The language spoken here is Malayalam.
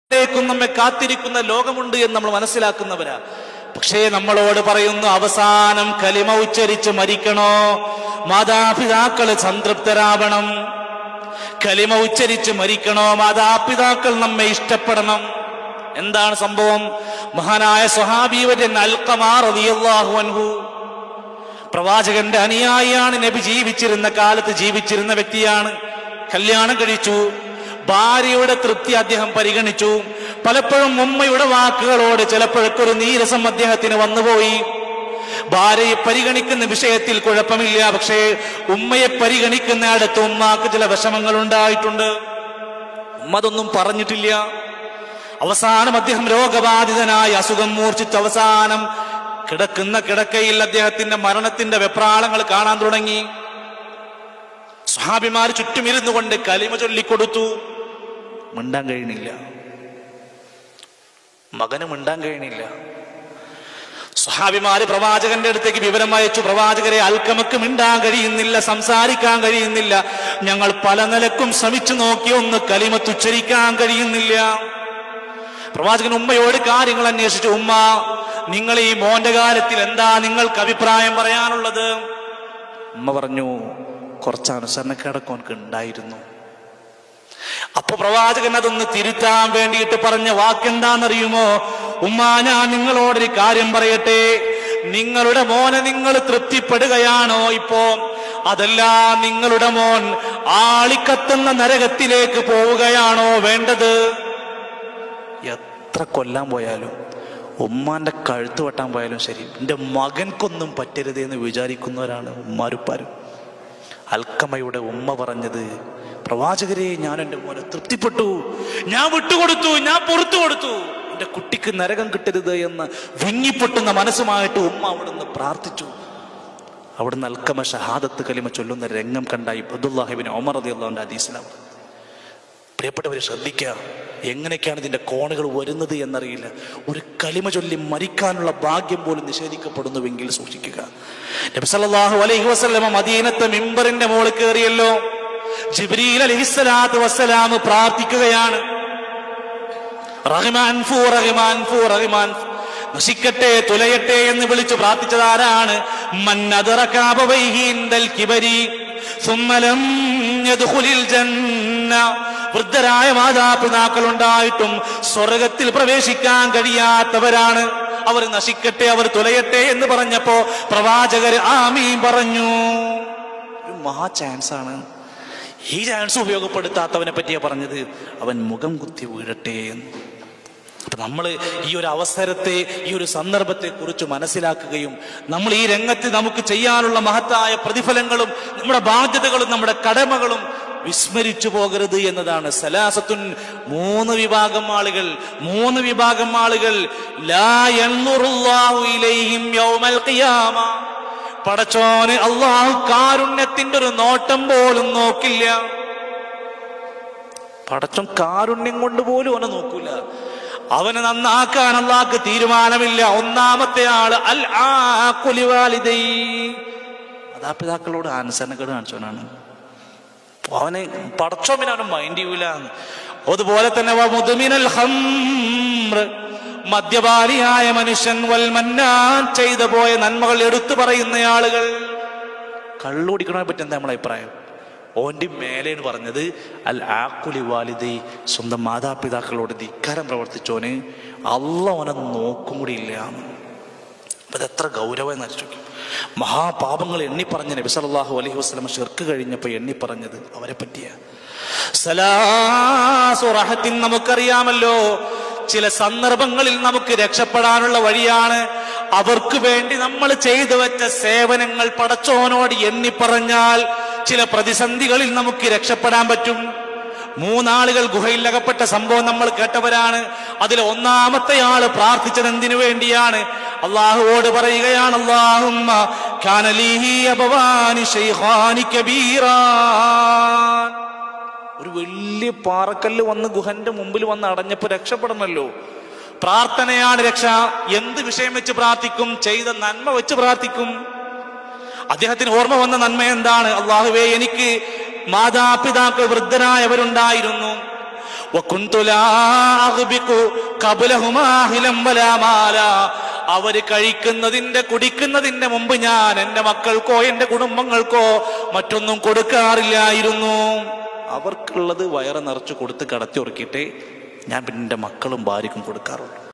നമ്മെ കാത്തിരിക്കുന്ന ലോകമുണ്ട് എന്ന് നമ്മൾ മനസ്സിലാക്കുന്നവരാ. പക്ഷേ നമ്മളോട് പറയുന്നു, അവസാനം കലിമ ഉച്ചരിച്ച് മരിക്കണോ, മാതാപിതാക്കള് സംതൃപ്തരാവണം. കലിമ ഉച്ചരിച്ച് മരിക്കണോ, മാതാപിതാക്കൾ നമ്മെ ഇഷ്ടപ്പെടണം. എന്താണ് സംഭവം? മഹാനായ സ്വഹാബിവര്യൻ അൽഖമാ റളിയല്ലാഹു അൻഹു പ്രവാചകന്റെ അനുയായിയാണ്. നബി ജീവിച്ചിരുന്ന കാലത്ത് ജീവിച്ചിരുന്ന വ്യക്തിയാണ്. കല്യാണം കഴിച്ചു. ഭാര്യയുടെ തൃപ്തി അദ്ദേഹം പരിഗണിച്ചു. പലപ്പോഴും ഉമ്മയുടെ വാക്കുകളോട് ചിലപ്പോഴൊക്കെ ഒരു നീരസം അദ്ദേഹത്തിന് വന്നുപോയി. ഭാര്യയെ പരിഗണിക്കുന്ന വിഷയത്തിൽ കുഴപ്പമില്ല, പക്ഷേ ഉമ്മയെ പരിഗണിക്കുന്ന അടുത്ത് ഉമ്മാക്ക് ചില വിഷമങ്ങൾ ഉണ്ടായിട്ടുണ്ട്. ഉമ്മ അതൊന്നും പറഞ്ഞിട്ടില്ല. അവസാനം അദ്ദേഹം രോഗബാധിതനായി അസുഖം മൂർച്ഛിച്ച് അവസാനം കിടക്കുന്ന കിടക്കയിൽ അദ്ദേഹത്തിന്റെ മരണത്തിന്റെ വെപ്രാളങ്ങൾ കാണാൻ തുടങ്ങി. സ്വഹാബിമാർ ചുറ്റുമിരുന്നു കൊണ്ട് കലിമ ചൊല്ലിക്കൊടുത്തു. മിണ്ടാൻ കഴിയണില്ല, മകന് മിണ്ടാൻ കഴിയണില്ല. സ്വഹാബിമാര് പ്രവാചകന്റെ അടുത്തേക്ക് വിവരം അയച്ചു, പ്രവാചകരെ, അൽക്കമക്ക് മിണ്ടാൻ കഴിയുന്നില്ല, സംസാരിക്കാൻ കഴിയുന്നില്ല, ഞങ്ങൾ പല നിലക്കും ശ്രമിച്ചു നോക്കി, ഒന്ന് കലിമത്ത് ഉച്ചരിക്കാൻ കഴിയുന്നില്ല. പ്രവാചകൻ ഉമ്മയോട് കാര്യങ്ങൾ അന്വേഷിച്ചു. ഉമ്മ, നിങ്ങൾ ഈ മോന്റെ കാര്യത്തിൽ എന്താ നിങ്ങൾക്ക് അഭിപ്രായം പറയാനുള്ളത്? ഉമ്മ പറഞ്ഞു, കുറച്ച് അനുസരണക്കേടൊക്കെ എനിക്ക് ഉണ്ടായിരുന്നു. അപ്പൊ പ്രവാചകൻ അതൊന്ന് തിരുത്താൻ വേണ്ടിയിട്ട് പറഞ്ഞ വാക്കെന്താണെന്നറിയുമോ? ഉമ്മ, ഞാൻ നിങ്ങളോടൊരു കാര്യം പറയട്ടെ. നിങ്ങളുടെ മോനെ നിങ്ങൾ തൃപ്തിപ്പെടുകയാണോ ഇപ്പോ? അതല്ല, നിങ്ങളുടെ മോൻ ആളിക്കത്തുന്ന നരകത്തിലേക്ക് പോവുകയാണോ വേണ്ടത്? എത്ര കൊല്ലാൻ പോയാലും, ഉമ്മാന്റെ കഴുത്ത് വെട്ടാൻ പോയാലും ശരി, എൻ്റെ മകൻക്കൊന്നും പറ്റരുതേ എന്ന് വിചാരിക്കുന്നവരാണ് ഉമ്മാരുപ്പാരും. അൽക്കമയുടെ ഉമ്മ പറഞ്ഞത്, പ്രവാചകരെ, ഞാൻ എൻ്റെ മോനെ തൃപ്തിപ്പെട്ടു, ഞാൻ വിട്ടുകൊടുത്തു, ഞാൻ പുറത്തു കൊടുത്തു, എൻ്റെ കുട്ടിക്ക് നരകം കിട്ടരുത് എന്ന് വിങ്ങിപ്പൊട്ടുന്ന മനസ്സുമായിട്ട് ഉമ്മ അവിടുന്ന് പ്രാർത്ഥിച്ചു. അവിടുന്ന് അൽക്കമ ഷഹാദത്ത് കലിമ ചൊല്ലുന്ന രംഗം കണ്ടായി അബ്ദുല്ലാഹി ഇബ്നു ഉമർ റളിയല്ലാഹു ഹദീസിലാണ്. പ്രിയപ്പെട്ടവരെ, ശ്രദ്ധിക്കുക, എങ്ങനെയൊക്കെയാണ് ഇതിന്റെ കോണുകൾ വരുന്നത് എന്നറിയില്ല. ഒരു കലിമ ചൊല്ലി മരിക്കാനുള്ള ഭാഗ്യം പോലും നിഷേധിക്കപ്പെടുന്നുവെങ്കിൽ സൂക്ഷിക്കുക. നബി സല്ലല്ലാഹു അലൈഹി വസല്ലമ മദീനത്തെ മിമ്പറിന്റെ മുകളിൽ കയറിയല്ലോ. ജിബ്രീൽ അലൈഹിസ്സലാത്തു വസ്സലാം പ്രാർത്ഥിക്കുകയാണ്, റഹ്മാൻ ഫു റഹ്മാൻ ഫു റഹ്മാൻ, നശിക്കട്ടെ, തുലയട്ടെ എന്ന് വിളിച്ചു പ്രാർത്ഥിച്ചതാരാണ്? മൻ അദ്റക അബവൈഹി ഇൻദൽ കിബരി സുമ്മ ലം യദ്ഖുലിൽ ജന്ന. വൃദ്ധരായ മാതാപിതാക്കൾ ഉണ്ടായിട്ടും സ്വർഗത്തിൽ പ്രവേശിക്കാൻ കഴിയാത്തവരാണ് അവർ. നശിക്കട്ടെ, അവർ തുലയട്ടെ എന്ന് പറഞ്ഞപ്പോ പ്രവാചകർ ആമീൻ പറഞ്ഞു. ഒരു മഹാ ചാൻസ് ആണ്. ഈ ചാൻസ് ഉപയോഗപ്പെടുത്താത്തവനെ പറ്റിയാ പറഞ്ഞത്, അവൻ മുഖം കുത്തി വീഴട്ടെ എന്ന്. അപ്പൊ നമ്മൾ ഈ ഒരു അവസരത്തെ, ഈ ഒരു സന്ദർഭത്തെ കുറിച്ച് മനസ്സിലാക്കുകയും നമ്മൾ ഈ രംഗത്ത് നമുക്ക് ചെയ്യാനുള്ള മഹത്തായ പ്രതിഫലങ്ങളും നമ്മുടെ ബാധ്യതകളും നമ്മുടെ കടമകളും വിസ്മരിച്ചു പോകരുത് എന്നതാണ്. സലാസത്തുൻ, മൂന്ന് വിഭാഗം ആളുകൾ ലാ യൻദുറുല്ലാഹു ഇലൈഹിം യൗമൽ ഖിയാമ. പടച്ചോന് അല്ലാഹു കാരുണ്യത്തിന്റെ ഒരു നോട്ടം പോലും നോക്കില്ല. പടച്ചോൻ കാരുണ്യം കൊണ്ട് പോലും അവനെ നോക്കൂല. അവനെ നന്നാക്കാൻ അല്ലാഹുക്ക് തീരുമാനമില്ല. ഒന്നാമത്തെ ആള് അൽ ആഖുലി വാലിദൈ, മാതാപിതാക്കളോട് അനുസരണക്കേട് കാണിച്ചവനാണ്. അവന് പടച്ചോമിനെ അവന് മൈൻഡ് ചെയ്യൂല. അതുപോലെ തന്നെ മുദ്മിനൽ ഖംർ, മദ്യപാനിയായ മനുഷ്യൻ, വൽ മന്നാൻ, ചെയ്തു പോയ നന്മകൾ എടുത്തു പറയുന്ന ആളുകൾ. കള്ളുടിക്കണതിനെ പറ്റി എന്താ നമ്മളെ അഭിപ്രായം? ഓൻ്റെ മേലെയാണ് പറഞ്ഞത് അൽ ആഖുലി വാലിദൈ, സ്വന്തം മാതാപിതാക്കളോട് ധിക്കാരം പ്രവർത്തിച്ചോന് അല്ലാഹു അവനെ നോക്കും കൂടി ഇല്ല. അപ്പൊ ഇതെത്ര ഗൗരവം എന്നറിയിച്ചു. മഹാപാപങ്ങൾ എണ്ണിപ്പറഞ്ഞ നബി സല്ലല്ലാഹു അലൈഹി വസല്ലം ശിർക്ക് കഴിഞ്ഞപ്പോൾ എണ്ണിപ്പറഞ്ഞത് അവരെ പറ്റിയ. സലാസു റഹത്തിൻ, നമുക്കറിയാമല്ലോ, ചില സന്ദർഭങ്ങളിൽ നമുക്ക് രക്ഷപ്പെടാനുള്ള വഴിയാണ്. അവർക്ക് വേണ്ടി നമ്മൾ ചെയ്തു വെച്ച സേവനങ്ങൾ പടച്ചോനോട് എണ്ണിപ്പറഞ്ഞാൽ ചില പ്രതിസന്ധികളിൽ നമുക്ക് രക്ഷപ്പെടാൻ പറ്റും. മൂന്നാളുകൾ ഗുഹയിൽ അകപ്പെട്ട സംഭവം നമ്മൾ കേട്ടവരാണ്. അതിൽ ഒന്നാമത്തെ ആള് പ്രാർത്ഥിച്ചത് എന്തിനു വേണ്ടിയാണ്? അള്ളാഹുവോട് പറയുകയാണ്, അല്ലാഹുമ്മ കാന ലീ അബവാനി ശൈഖാനി കബീറാൻ. ഒരു വലിയ പാറക്കല്ല് വന്ന് ഗുഹന്റെ മുമ്പിൽ വന്ന് അടഞ്ഞപ്പോ രക്ഷപ്പെടണമല്ലോ. പ്രാർത്ഥനയാണ് രക്ഷ. എന്ത് വിഷയം വെച്ച് പ്രാർത്ഥിക്കും? ചെയ്ത നന്മ വെച്ച് പ്രാർത്ഥിക്കും. അദ്ദേഹത്തിന് ഓർമ്മ വന്ന നന്മ എന്താണ്? അല്ലാഹുവേ, എനിക്ക് മാതാപിതാക്കൾ വൃദ്ധരായവരുണ്ടായിരുന്നു. വകുന്തു ലാ അഗ്ബിഖു ഖബ്ലഹുമാ ഹിലം വലാ മാലാ. അവര് കഴിക്കുന്നതിന്റെ കുടിക്കുന്നതിന്റെ മുമ്പ് ഞാൻ എന്റെ മക്കൾക്കോ എന്റെ കുടുംബങ്ങൾക്കോ മറ്റൊന്നും കൊടുക്കാറില്ലായിരുന്നു. അവർക്കുള്ളത് വയറ് നിറച്ച് കൊടുത്ത് കടത്തി ഉറക്കിയിട്ടേ ഞാൻ പിന്നെ എന്റെ മക്കളും ഭാര്യക്കും കൊടുക്കാറുള്ളൂ.